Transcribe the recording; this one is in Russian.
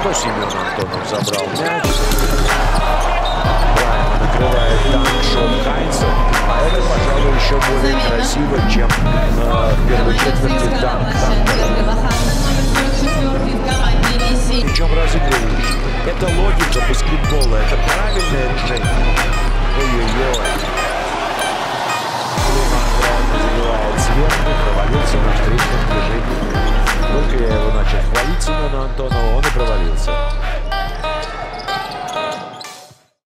Но Семен Антонов забрал мяч. Правильно накрывает танк Шон Хайнца. А это, пожалуй, еще более красиво, чем в первой четверти танк Тантера. Причем разыгрывающий. Это логика баскетбола, это правильное решение. Ой-ой-ой. Забивает сверху, провалился на встречном движении. Только я его начал хвалить Семена Антонова, он и провалился.